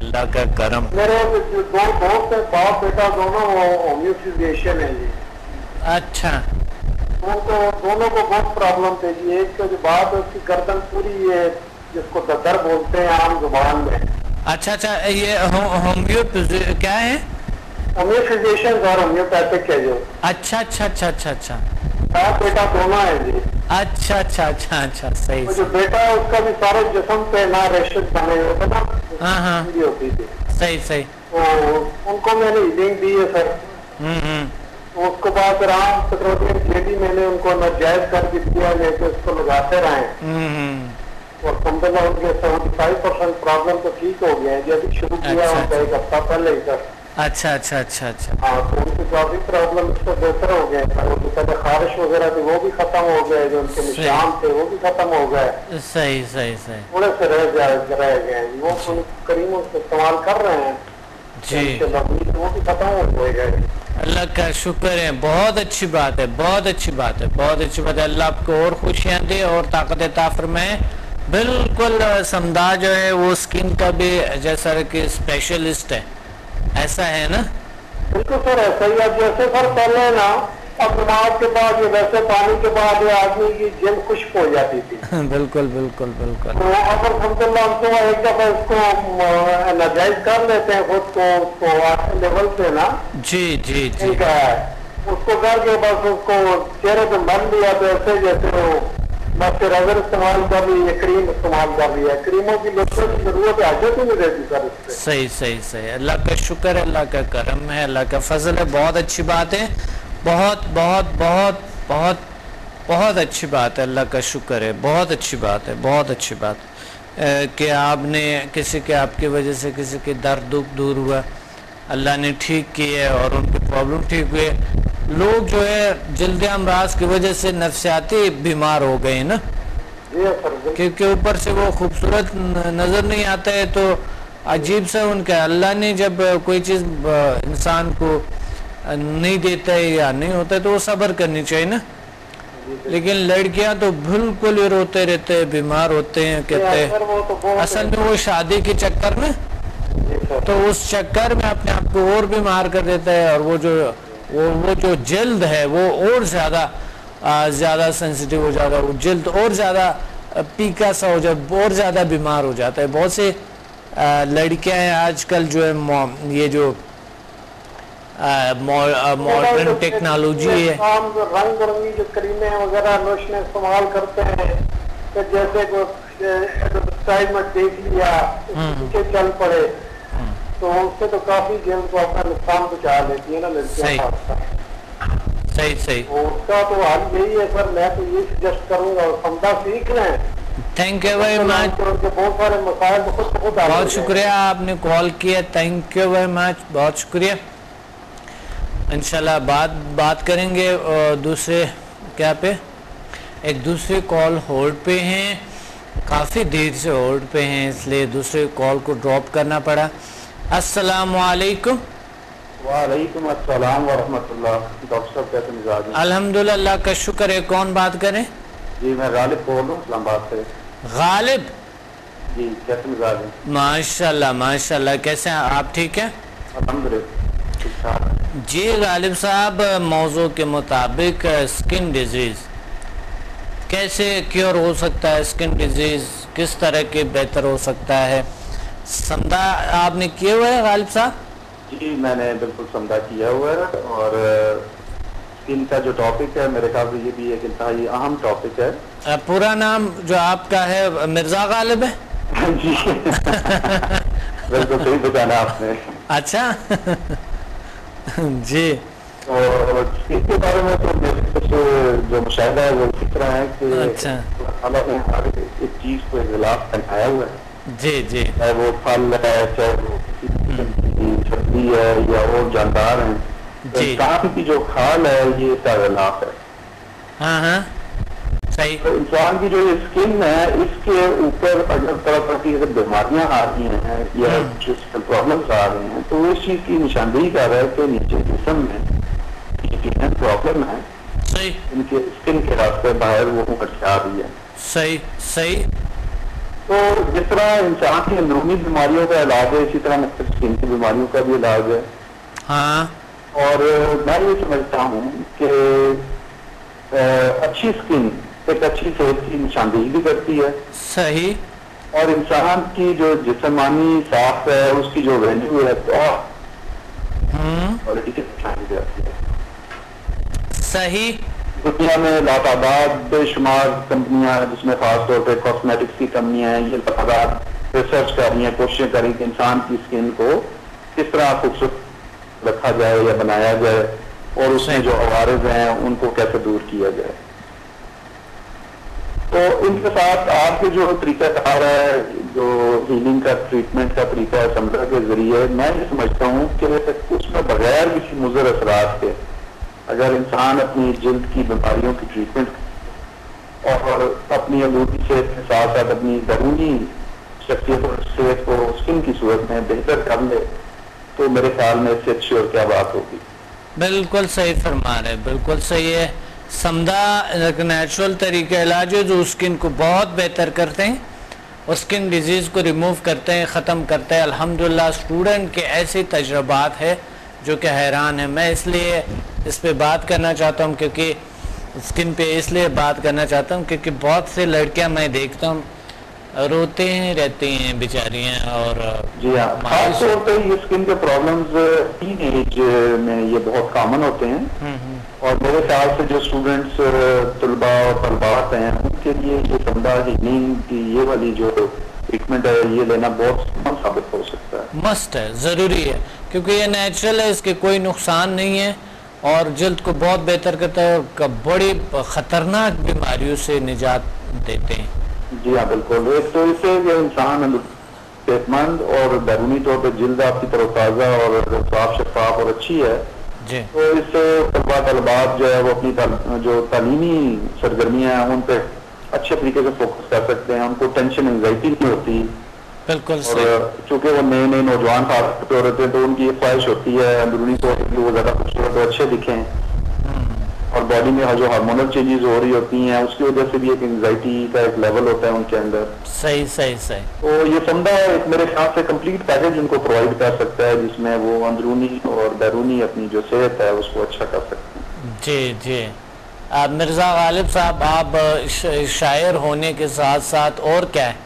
اللہ کا کرم. میرے دو دوست ہیں, باپ بیٹا دونوں ہومیو فزیشین ہیں جی. اچھا. دونوں کو بہت پرابلم تھے جی. ایک تو جو بات ہے اس کی گردن پوری ہے, جس کو ددر بولتے ہیں عام زبان میں. اچھا اچھا, یہ ہومیو کیا ہے؟ ہومیو فزیشین اور ہومیوپیتھک ہے جو. اچھا اچھا اچھا اچھا اچھا. باپ بیٹا دونوں ہیں جی. اچھا اچھا اچھا اچھا, صحیح. جو بیٹا ہے اس کا بھی سارے جسم پہ نہ ریشز بنے ہوتے نا, ہاں ہاں, ہوتی تھی. صحیح صحیح. ان کو میں نے ہیلنگ دی ہے سر. اس کے بعد رام پیٹرولیم جیلی میں نے ان کو ناجائز کر کے دیا ہے کہ اس کو لگاتے رہیں, اور الحمدللہ ان کے 75% پرابلم تو ٹھیک ہو گیا ہے جی. ابھی شروع کیا ان کا ایک ہفتہ پہلے ہی سر. اچھا اچھا اچھا اچھا. ہاں, تو ان کی کافی پرابلم اس سے بہتر ہو گئے. جو پہلے خارش وغیرہ تھی وہ بھی ختم ہو گئے, جو ان کے نشان تھے وہ بھی ختم ہو گئے. صحیح صحیح صحیح. تھوڑے سے رہ گئے. وہ کریموں سے استعمال کر رہے ہیں جی, وہ بھی ختم ہو گئے. اللہ کا شکر ہے. بہت اچھی بات ہے, بہت اچھی بات ہے, بہت اچھی بات ہے. اللہ آپ کو اور خوشیاں دے اور طاقت عطا فرمائے. بالکل سمدھا جو ہے وہ اسکن کا بھی جیسا کہ اسپیشلسٹ ہے, ایسا ہے نا؟ بالکل سر, ایسا ہی. اب جیسے سر پہلے نا, اب نماز کے بعد یہ ویسے پانی کے بعد یہ آدمی کی جلد خشک ہو جاتی تھی. بالکل بالکل بالکل. تو اب الحمدللہ ہم تو ایک دفعہ اس کو ناجائز کر لیتے ہیں خود کو لیول پہ نا. جی جی جی. اس کو کر کے بس اس کو چہرے پہ بن لیا, تو ایسے جیسے وہ بس پھر اگر استعمال کر لی, یہ کریم استعمال کر لیا. کریموں کی لوگوں کی ضرورت حاجت ہی نہیں رہتی سر اس سے. صحیح صحیح صحیح. اللہ کا شکر ہے, اللہ کا کرم ہے, اللہ کا فضل ہے. بہت اچھی بات ہے, بہت بہت بہت بہت بہت اچھی بات ہے. اللہ کا شکر ہے, بہت اچھی بات ہے, بہت اچھی بات کہ آپ نے کسی کے, آپ کی وجہ سے کسی کے درد دکھ دور ہوا, اللہ نے ٹھیک کیے اور ان کے پرابلم ٹھیک ہوئے. لوگ جو ہے جلد امراض کی وجہ سے نفسیاتی بیمار ہو گئے نا, کیونکہ اوپر سے وہ خوبصورت نظر نہیں آتا ہے تو عجیب سا ان کا. اللہ نے جب کوئی چیز انسان کو نہیں دیتا ہے یا نہیں ہوتا ہے تو وہ صبر کرنی چاہیے نا. لیکن لڑکیاں تو بالکل ہی روتے رہتے ہیں, بیمار ہوتے ہیں, کہتے ہیں اصل میں وہ شادی کے چکر میں, تو اس چکر میں اپنے آپ کو اور بیمار کر دیتا ہے. اور وہ جو جلد ہے وہ اور زیادہ سینسیٹیو ہو جاتا ہے, وہ جلد اور زیادہ پیکا سا ہو جاتا ہے, اور زیادہ بیمار ہو جاتا ہے. بہت سے لڑکیاں ہیں آج کل جو ہے, یہ جو ماڈرن ٹیکنالوجی ہے, رنگ برنگی جو کریمیں وغیرہ لوشنیں استعمال کرتے ہیں, جیسے ایڈورٹائزمنٹ دیکھ لیا پیچھے چل پڑے, تو اس سے تو کافی جلد کو اپنا نقصان پہنچا لیتی ہے نا لڑکیاں. صحیح صحیح. اس کا تو حل یہی ہے سر, میں تو یہ سجیسٹ کروں گا, سمجھا سیکھ لیں. تھینک یو ویری مچ, بہت سارے مسائل بہت شکریہ آپ نے کال کیا. تھینک یو ویری مچ, بہت شکریہ. انشاءاللہ بات کریں گے دوسرے کیا پہ. ایک دوسرے کال ہولڈ پہ ہیں, کافی دیر سے ہولڈ پہ ہیں, اس لیے دوسرے کال کو ڈراپ کرنا پڑا. السلام علیکم. وعلیکم السلام ورحمۃ اللہ. ڈاکٹر صاحب کیسے مزاج ہیں؟ الحمدللہ, اللہ کا شکر ہے. کون بات کریں؟ جی میں غالب بول رہا ہوں اسلام آباد سے. غالب جی, کیسے مزاج ہیں؟ ماشاءاللہ ماشاءاللہ. کیسے ہیں آپ؟ ٹھیک ہے الحمدللہ. جی غالب صاحب, موضوع کے مطابق اسکن ڈیزیز کیسے کیور ہو سکتا ہے, اسکن ڈیزیز کس طرح کے بہتر ہو سکتا ہے, سمجھا آپ نے کیے ہوئے ہیں غالب صاحب؟ جی میں نے بالکل سمجھا کیا ہوا ہے, اور اسکن کا جو ٹاپک ہے میرے خیال سے یہ بھی ایک انتہائی اہم ٹاپک ہے. پورا نام جو آپ کا ہے مرزا غالب ہے؟ جی بالکل صحیح بتانا آپ نے. اچھا جی. اور اس کے بارے میں تو میرے کچھ جو مشاہدہ ہے وہ اس طرح ہے کہ اچھا اللہ نے ہر ایک چیز کو ایک غلاف پہنایا ہوا ہے. جی جی. چاہے وہ پھل ہے, چاہے وہ سبزی ہے, یا اور جاندار ہیں. انسان کی جو کھال ہے یہ اس کا غلاف ہے. ہاں ہاں صحیح. تو انسان کی جو اسکن ہے اس کے اوپر اگر طرح طرح کی اگر بیماریاں آ رہی ہیں یا پرابلمس آ رہی ہیں تو اس چیز کی نشاندہی کر رہا ہے کہ نیچے جسم میں پرابلم ہے, ان کے اسکن کے راستے باہر وہ کٹا رہی ہے. صحیح صحیح. تو جس طرح انسان کی اندرونی بیماریوں کا علاج ہے اسی طرح مختلف اسکن کی بیماریوں کا بھی علاج ہے. ہاں. اور میں یہ سمجھتا ہوں کہ اچھی اسکن ایک اچھی صحت کی نشاندہی بھی کرتی ہے. صحیح. اور انسان کی جو جسمانی ساخت ہے اس کی جو ویلیو ہے صحیح. دنیا میں لاتعداد بے شمار کمپنیاں جس میں خاص طور پہ کاسمیٹکس کی کمپنیاں ہیں یہ لاتعداد ریسرچ کر رہی ہیں کوششیں کر رہی ہیں کہ انسان کی اسکن کو کس طرح خوبصورت رکھا جائے یا بنایا جائے اور اس میں جو عوارض ہیں ان کو کیسے دور کیا جائے. تو ان کے ساتھ آپ کے جو طریقہ کار ہے جو ہیلنگ کا ٹریٹمنٹ کا طریقہ ہے سمندر کے ذریعے میں یہ سمجھتا ہوں کہ اس میں بغیر کسی مضر اثرات کے اگر انسان اپنی جلد کی بیماریوں کی ٹریٹمنٹ اور اپنی اندرونی صحت کے ساتھ ساتھ اپنی بیرونی شخصیت اور صحت کو اسکن کی صورت میں بہتر کر لے تو میرے خیال میں اس سے اچھی اور کیا بات ہوگی. بالکل صحیح فرما رہے, بالکل صحیح ہے. سمدہ نیچرل طریقہ علاج ہے جو اسکن کو بہت بہتر کرتے ہیں, اسکن ڈیزیز کو ریموو کرتے ہیں, ختم کرتے ہیں. الحمدللہ اسٹوڈنٹ کے ایسے تجربات ہے جو کہ حیران ہے. میں اس لیے اس پہ بات کرنا چاہتا ہوں کیونکہ اسکن پہ اس لیے بات کرنا چاہتا ہوں کیونکہ بہت سے لڑکیاں میں دیکھتا ہوں روتے ہیں رہتی ہیں بیچاریاں. اور جی ہاں, خاص طور پہ یہ اسکن کے پرابلمز ٹین ایج میں یہ بہت کامن ہوتے ہیں اور میرے خیال سے جو اسٹوڈنٹس طلباء اور طلبات ہیں ان کے لیے یہ سمدہ ہیلنگ کی یہ والی جو ٹریٹمنٹ ہے یہ لینا بہت ثابت ہو سکتا ہے. مست ہے, ضروری ہے کیونکہ یہ نیچرل ہے, اس کے کوئی نقصان نہیں ہے اور جلد کو بہت بہتر کرتا ہے اور بڑی خطرناک بیماریوں سے نجات دیتے ہیں. جی ہاں بالکل. ایک تو اس سے کہ انسان صحت مند اور بیرونی طور پہ جلد آپ کی تر و تازہ اور صاف شفاف اور اچھی ہے جی. تو اس سے طلبات جو ہے وہ اپنی جو تعلیمی سرگرمیاں ہیں ان پہ اچھے طریقے سے فوکس کر سکتے ہیں, ان کو ٹینشن انگزائٹی نہیں ہوتی. بالکل. اور چونکہ وہ نئے نئے نوجوان خاص طور ہوتے ہیں تو ان کی یہ خواہش ہوتی ہے اندرونی طور پہ وہ زیادہ خوبصورت اور اچھے دکھیں اور باڈی میں جو ہارمونل چینجز ہو رہی ہوتی ہیں اس کی وجہ سے بھی ایک انگزائٹی کا ایک لیول ہوتا ہے ان کے اندر. صحیح صحیح صحیح. تو یہ سمجھا ایک میرے خیال سے کمپلیٹ پیکج ان کو پرووائڈ کر سکتا ہے جس میں وہ اندرونی اور بیرونی اپنی جو صحت ہے اس کو اچھا کر سکتے ہیں. جی جی. مرزا غالب صاحب آپ شاعر ہونے کے ساتھ ساتھ اور کیا ہے؟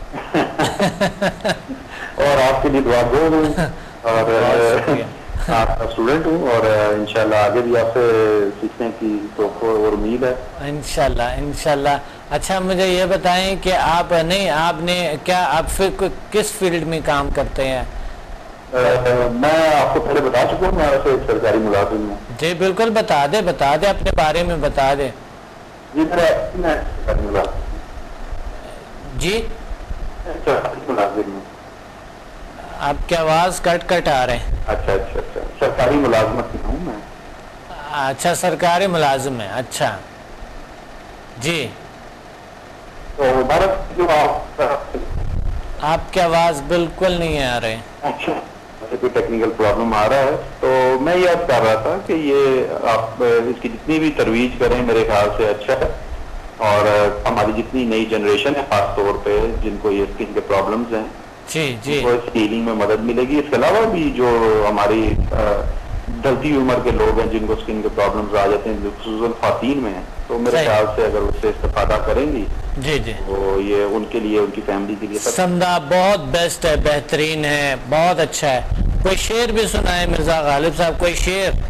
اور آپ کے لیے دعا گو ہوں اور آپ کا اسٹوڈنٹ ہوں اور انشاءاللہ آگے بھی آپ سے سیکھنے کی توقع اور امید ہے انشاءاللہ انشاءاللہ. اچھا مجھے یہ بتائیں کہ آپ نے کیا آپ کس فیلڈ میں کام کرتے ہیں؟ میں آپ کو پہلے بتا چکا ہوں میں ایسے ایک سرکاری ملازم ہوں. جی بالکل بتا دیں اپنے بارے میں بتا دیں. جی میں سرکاری ملازم. جی سرکاری ملازم ہوں. آپ کی آواز کٹ آ رہے ہیں. اچھا سرکاری ملازمت میں ہوں میں. اچھا سرکاری ملازم ہے. اچھا جی. تو جو آپ کی آواز بالکل نہیں آ رہے. اچھا کوئی ٹیکنیکل پرابلم آ رہا ہے تو میں یہ عرض کر رہا تھا کہ یہ آپ اس کی جتنی بھی ترویج کریں میرے خیال سے اچھا ہے اور ہماری جتنی نئی جنریشن ہے خاص طور پہ جن کو یہ اسکن کے پرابلمز ہیں جی اس ہیلنگ میں مدد ملے گی. اس کے علاوہ بھی جو ہماری ڈھلتی عمر کے لوگ ہیں جن کو اسکن کے پرابلمز آ جاتے ہیں خصوصاً خواتین میں ہیں تو میرے خیال سے اگر اس سے استفادہ کریں گی جی تو یہ ان کے لیے ان کی فیملی کے لیے سمدہ بہت بیسٹ ہے, بہترین ہے, بہت اچھا ہے. کوئی شعر بھی سنائے مرزا غالب صاحب, کوئی شعر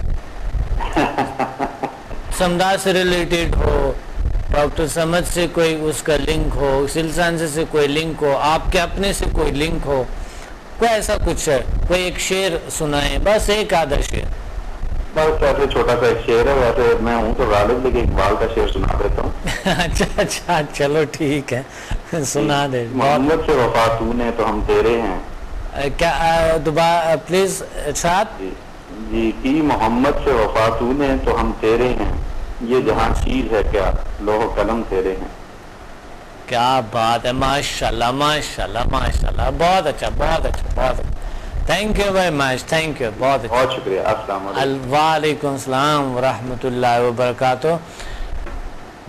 سمدہ سے ریلیٹڈ ہو, ڈاکٹر سمجھ سے کوئی اس کا لنک ہو, سلسان سے کوئی لنک ہو, آپ کے اپنے سے کوئی لنک ہو, کوئی ایسا کچھ ہے, کوئی ایک شعر سنائیں, بس ایک آدھا شعر. بس ایسے چھوٹا سا ایک شعر ہے, ویسے میں ہوں تو غالب لیکن اقبال کا شعر سنا دیتا ہوں. اچھا چلو ٹھیک ہے سنا دے. محمد سے وفا تو نے تو ہم تیرے ہیں. کیا دوبارہ پلیز ارشاد. جی کی محمد سے وفا تو نے تو ہم تیرے ہیں, یہ جہاں چیز ہے کیا لوح قلم تیرے ہیں. کیا بات ہے, ماشاءاللہ ماشاءاللہ ماشاءاللہ, بہت اچھا بہت اچھا بہت اچھا. Thank you very much, thank you, بہت اچھا. بہت شکریہ. السلام علیکم. وعلیکم السلام ورحمۃ اللہ وبرکاتہ.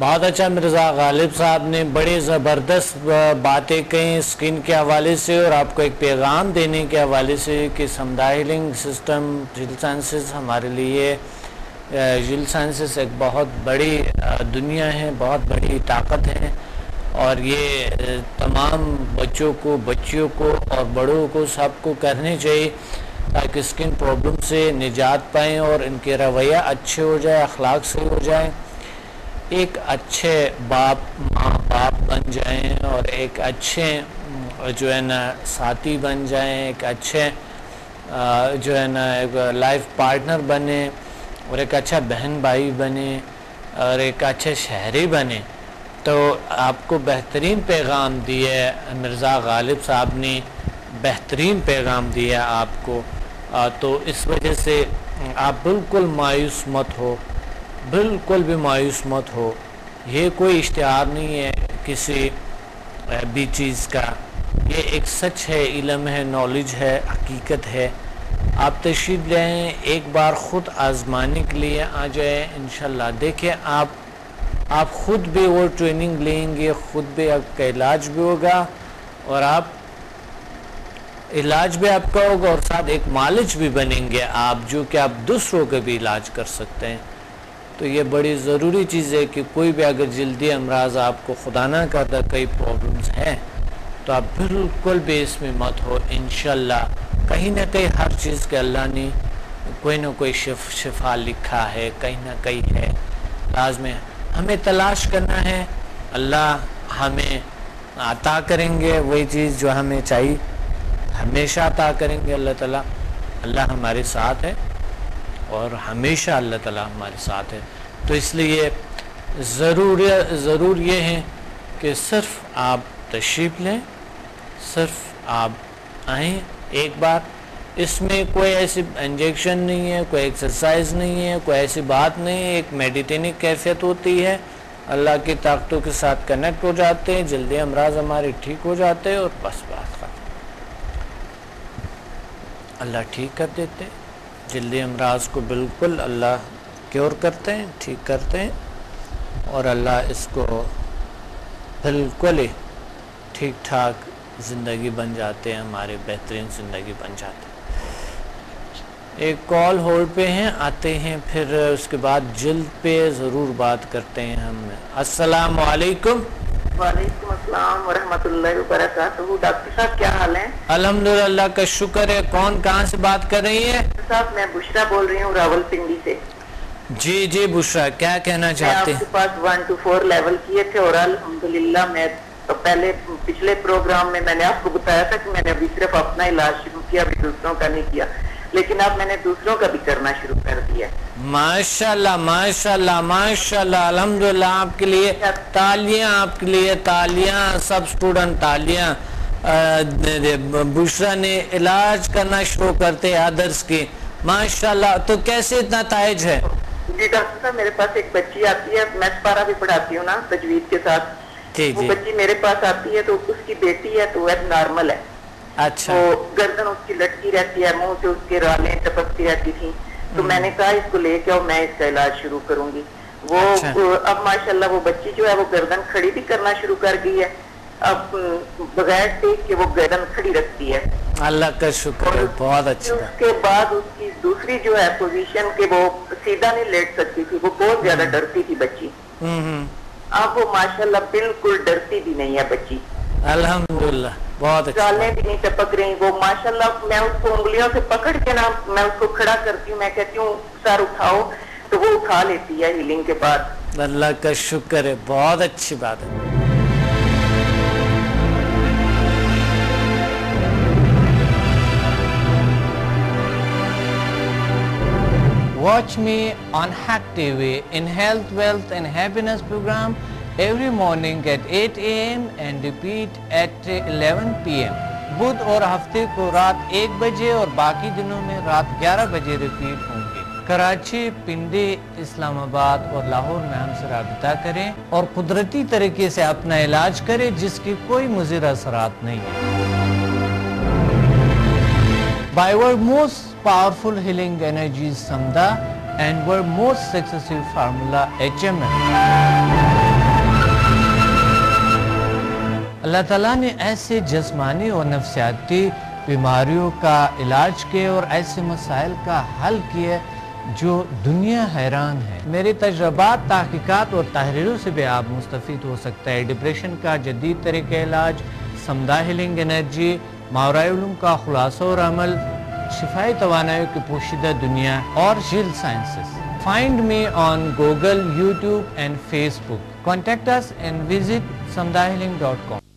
بہت اچھا مرزا غالب صاحب نے بڑے زبردست باتیں کہیں اسکن کے حوالے سے اور آپ کو ایک پیغام دینے کے حوالے سے کہ سمدھا ہیلنگ سسٹم جل سائنسز ہمارے لیے جل سائنسز ایک بہت بڑی دنیا ہے، بہت بڑی طاقت ہے، اور یہ تمام بچوں کو، بچیوں کو اور بڑوں کو سب کو کرنے چاہیے تاکہ اسکن پرابلم سے نجات پائیں اور ان کے رویہ اچھے ہو جائے، اخلاق صحیح ہو جائیں، ایک اچھے باپ ماں باپ بن جائیں اور ایک اچھے جو ہے نا ساتھی بن جائیں، ایک اچھے جو ہے نا ایک لائف پارٹنر بنے اور ایک اچھا بہن بھائی بنے اور ایک اچھے شہری بنے. تو آپ کو بہترین پیغام دیا مرزا غالب صاحب نے، بہترین پیغام دیا آپ کو. تو اس وجہ سے آپ بالکل مایوس مت ہو، بالکل بھی مایوس مت ہو. یہ کوئی اشتہار نہیں ہے کسی بھی چیز کا، یہ ایک سچ ہے، علم ہے، نالج ہے، حقیقت ہے. آپ تشریف لیں، ایک بار خود آزمانے کے لیے آ جائیں انشاءاللہ. دیکھیں آپ خود بھی وہ ٹریننگ لیں گے، خود بھی آپ کا علاج بھی ہوگا اور آپ علاج بھی آپ کا ہوگا اور ساتھ ایک معالج بھی بنیں گے آپ، جو کہ آپ دوسروں کا بھی علاج کر سکتے ہیں. تو یہ بڑی ضروری چیز ہے کہ کوئی بھی اگر جلدی امراض آپ کو خدا نہ کرتا کئی پرابلمز ہیں تو آپ بالکل بھی اس میں مت ہو. انشاءاللہ کہیں نہ کہیں ہر چیز کے اللہ نے کوئی نہ کوئی شفا لکھا ہے، کہیں نہ کہیں ہے. لازم ہے ہمیں تلاش کرنا ہے، اللہ ہمیں عطا کریں گے وہی چیز جو ہمیں چاہیے، ہمیشہ عطا کریں گے اللہ تعالیٰ. اللہ ہمارے ساتھ ہے اور ہمیشہ اللہ تعالیٰ ہمارے ساتھ ہے. تو اس لیے ضرور یہ ہے کہ صرف آپ تشریف لیں، صرف آپ آئیں ایک بار. اس میں کوئی ایسی انجیکشن نہیں ہے، کوئی ایکسرسائز نہیں ہے، کوئی ایسی بات نہیں ہے. ایک میڈیٹیشن کیفیت ہوتی ہے، اللہ کی طاقتوں کے ساتھ کنیکٹ ہو جاتے ہیں، جلدی امراض ہمارے ٹھیک ہو جاتے ہیں اور بس بات ختم. اللہ ٹھیک کر دیتے، جلدی امراض کو بالکل اللہ کیور کرتے ہیں، ٹھیک کرتے ہیں اور اللہ اس کو بالکل ہی ٹھیک ٹھاک زندگی بن جاتے ہیں، ہمارے بہترین زندگی بن جاتے ہیں. ایک کال ہولڈ پہ ہیں، آتے ہیں پھر اس کے بعد جلد پہ ضرور بات کرتے ہیں ہم. السلام علیکم. وعلیکم السلام ورحمۃ اللہ وبرکاتہ. ڈاکٹر صاحب کیا حال ہے؟ الحمدللہ اللہ کا شکر ہے. کون کہاں سے بات کر رہی ہے؟ صاحب میں بشرا بول رہی ہوں راول پنڈی سے. جی بشرا، کیا کہنا چاہتے ہیں؟ آپ کے پاس 1 to 4 لیول کیے تھے اور الحمدللہ میں پہلے پچھلے پروگرام میں نے آپ کو بتایا تھا کہ میں نے ابھی صرف اپنا علاج شروع کیا، ابھی دوسروں کا نہیں کیا، لیکن اب میں نے دوسروں کا بھی کرنا شروع کر دیا. ماشاءاللہ ماشاءاللہ ماشاءاللہ، الحمدللہ. آپ کے لیے تالیاں، آپ کے لیے تالیاں، سب سٹوڈنٹ تالیاں. بشرا نے علاج کرنا شروع کرتے ادرس کی، ماشاءاللہ. تو کیسے اتنا نتائج ہے؟ جی ڈاکٹر صاحب میرے پاس ایک بچی آتی ہے، میں سپارہ بھی پڑھاتی ہوں نا تجوید کے ساتھ. وہ بچی میرے پاس آتی ہے تو اس کی بیٹی ہے تو ایب نارمل ہے. اچھا. تو گردن اس کی لٹکی رہتی ہے، منہ سے اس کے رالیں ٹپکتی رہتی تھی. تو میں نے کہا اس کو لے کے آؤ، میں اس کا علاج شروع کروں گی. وہ اب ماشاءاللہ وہ بچی جو ہے وہ گردن کھڑی بھی کرنا شروع کر گئی ہے. اب بغیر ٹیک کے وہ گردن کھڑی رکھتی ہے. اللہ کا شکر ہے، بہت اچھا. اس کے بعد اس کی دوسری جو ہے پوزیشن کہ وہ سیدھا نہیں لیٹ سکتی تھی، وہ بہت زیادہ ڈرتی تھی بچی. اب وہ ماشاءاللہ بالکل ڈرتی بھی نہیں ہے بچی، الحمدللہ بہت اچھا. چالیں بھی نہیں ٹپک رہی. وہ ماشاءاللہ میں اس کو انگلیوں سے پکڑ کے نا میں اس کو کھڑا کرتی ہوں، میں کہتی ہوں سر اٹھاؤ تو وہ اٹھا لیتی ہے ہیلنگ کے بعد. اللہ کا شکر ہے، بہت اچھی بات ہے. Watch me on Hack TV in Health, Wealth and Happiness program every morning at 8 AM and repeat at 11 PM. بدھ اور ہفتے کو رات 1 بجے اور باقی دنوں میں رات 11 بجے ریپیٹ ہوں گے. کراچی، پنڈی، اسلام آباد اور لاہور میں ہم سے رابطہ کریں اور قدرتی طریقے سے اپنا علاج کریں جس کی کوئی مضر اثرات نہیں ہے. By our most powerful healing energies Samdha and our most successful formula HMM. اللہ تعالیٰ نے ایسے جسمانی اور نفسیاتی بیماریوں کا علاج کیے اور ایسے مسائل کا حل کیے جو دنیا حیران ہے. میری تجربات، تحقیقات اور تحریروں سے بھی آپ مستفید ہو سکتے ہیں. ڈپریشن کا جدید طریقہ علاج، سمدھا ہیلنگ انرجی، ماورائے علوم کا خلاصہ اور عمل، شفائی توانائی کی پوشیدہ دنیا اور جیل sciences. Find me on Google, YouTube and Facebook. Contact us and visit samdhahealing.com.